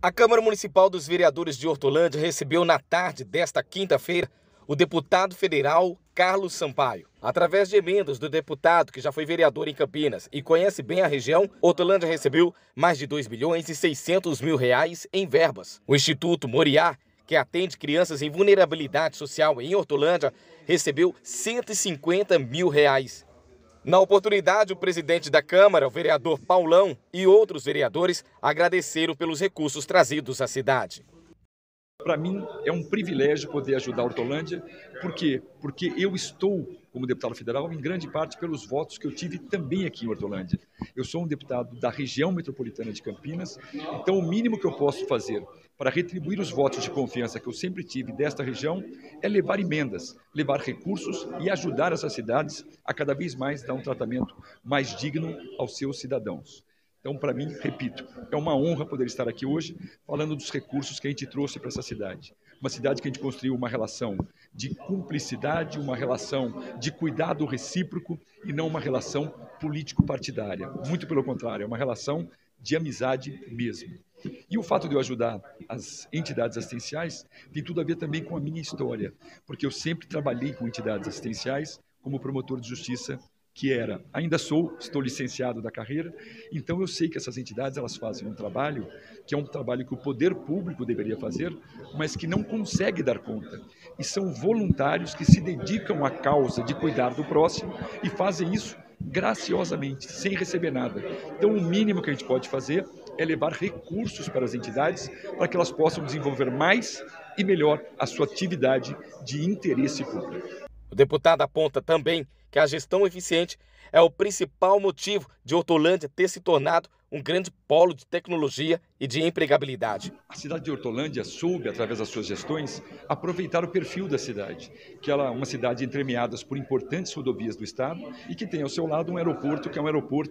A Câmara Municipal dos Vereadores de Hortolândia recebeu na tarde desta quinta-feira o deputado federal Carlos Sampaio. Através de emendas do deputado, que já foi vereador em Campinas e conhece bem a região, Hortolândia recebeu mais de R$2.600.000 em verbas. O Instituto Moriá, que atende crianças em vulnerabilidade social em Hortolândia, recebeu R$150.000. Na oportunidade, o presidente da Câmara, o vereador Paulão, e outros vereadores agradeceram pelos recursos trazidos à cidade. Para mim é um privilégio poder ajudar a Hortolândia. Por quê? Porque eu estou, como deputado federal, em grande parte pelos votos que eu tive também aqui em Hortolândia. Eu sou um deputado da região metropolitana de Campinas, então o mínimo que eu posso fazer para retribuir os votos de confiança que eu sempre tive desta região é levar emendas, levar recursos e ajudar essas cidades a cada vez mais dar um tratamento mais digno aos seus cidadãos. Então, para mim, repito, é uma honra poder estar aqui hoje falando dos recursos que a gente trouxe para essa cidade. Uma cidade que a gente construiu uma relação de cumplicidade, uma relação de cuidado recíproco e não uma relação político-partidária. Muito pelo contrário, é uma relação de amizade mesmo. E o fato de eu ajudar as entidades assistenciais tem tudo a ver também com a minha história, porque eu sempre trabalhei com entidades assistenciais como promotor de justiça, ainda estou licenciado da carreira, então eu sei que essas entidades elas fazem um trabalho que é um trabalho que o poder público deveria fazer, mas que não consegue dar conta. E são voluntários que se dedicam à causa de cuidar do próximo e fazem isso graciosamente, sem receber nada. Então o mínimo que a gente pode fazer é levar recursos para as entidades para que elas possam desenvolver mais e melhor a sua atividade de interesse público. O deputado aponta também que a gestão eficiente é o principal motivo de Hortolândia ter se tornado um grande polo de tecnologia e de empregabilidade. A cidade de Hortolândia soube, através das suas gestões, aproveitar o perfil da cidade, que ela é uma cidade entremeada por importantes rodovias do estado e que tem ao seu lado um aeroporto, que é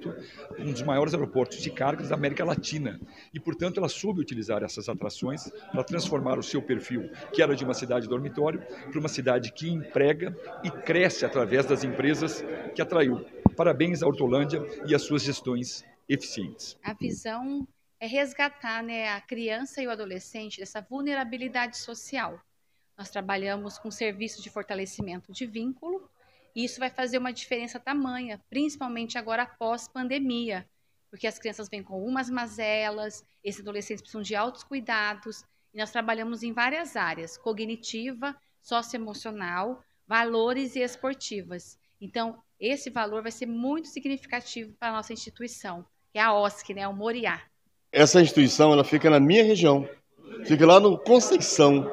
um dos maiores aeroportos de cargas da América Latina. E, portanto, ela soube utilizar essas atrações para transformar o seu perfil, que era de uma cidade dormitório, para uma cidade que emprega e cresce através das empresas que atraiu. Parabéns à Hortolândia e às suas gestões eficientes. A visão é resgatar, a criança e o adolescente dessa vulnerabilidade social. Nós trabalhamos com serviços de fortalecimento de vínculo e isso vai fazer uma diferença tamanha, principalmente agora após pandemia, porque as crianças vêm com umas mazelas, esses adolescentes precisam de altos cuidados e nós trabalhamos em várias áreas, cognitiva, socioemocional, valores e esportivas. Então, esse valor vai ser muito significativo para a nossa instituição, que é a OSC, o Moriá. Essa instituição ela fica na minha região, fica lá no Conceição,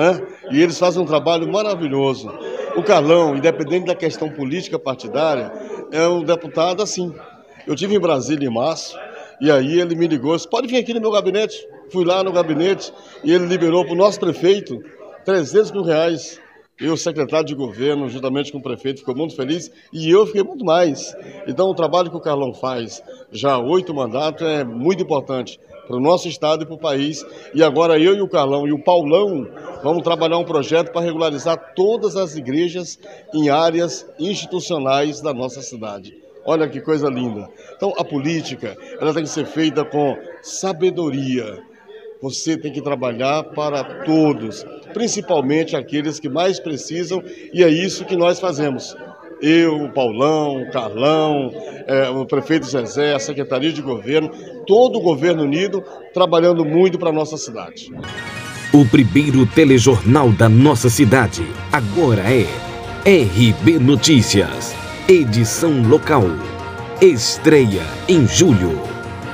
e eles fazem um trabalho maravilhoso. O Carlão, independente da questão política partidária, é um deputado assim. Eu estive em Brasília em março, e aí ele me ligou, disse, pode vir aqui no meu gabinete. Fui lá no gabinete e ele liberou para o nosso prefeito R$300 mil. E o secretário de governo, juntamente com o prefeito, ficou muito feliz e eu fiquei muito mais. Então, o trabalho que o Carlão faz, já 8 mandatos, é muito importante para o nosso estado e para o país. E agora eu e o Carlão e o Paulão vamos trabalhar um projeto para regularizar todas as igrejas em áreas institucionais da nossa cidade. Olha que coisa linda. Então, a política ela tem que ser feita com sabedoria. Você tem que trabalhar para todos, principalmente aqueles que mais precisam, e é isso que nós fazemos. Eu, o Paulão, o Carlão, o prefeito Zezé, a Secretaria de Governo, todo o governo unido, trabalhando muito para a nossa cidade. O primeiro telejornal da nossa cidade agora é RB Notícias, edição local. Estreia em julho.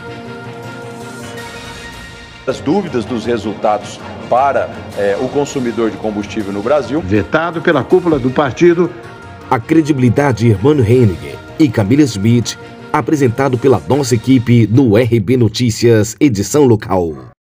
As dúvidas dos resultados para o consumidor de combustível no Brasil. Vetado pela cúpula do partido. A credibilidade de Hermano Hennig e Camila Smith, apresentado pela nossa equipe no RB Notícias, edição local.